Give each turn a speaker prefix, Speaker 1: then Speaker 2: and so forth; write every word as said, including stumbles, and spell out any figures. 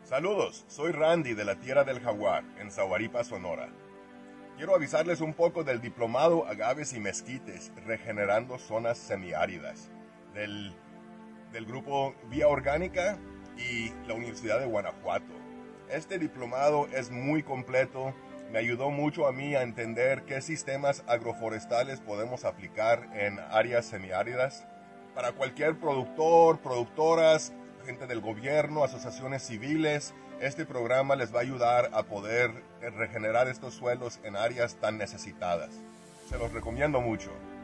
Speaker 1: Saludos, soy Randy de la Tierra del Jaguar, en Zaguaripa, Sonora. Quiero avisarles un poco del diplomado Agaves y Mezquites Regenerando Zonas Semiáridas del, del grupo Vía Orgánica y la Universidad de Guanajuato. Este diplomado es muy completo, me ayudó mucho a mí a entender qué sistemas agroforestales podemos aplicar en áreas semiáridas. Para cualquier productor, productoras, gente del gobierno, asociaciones civiles, este programa les va a ayudar a poder regenerar estos suelos en áreas tan necesitadas. Se los recomiendo mucho.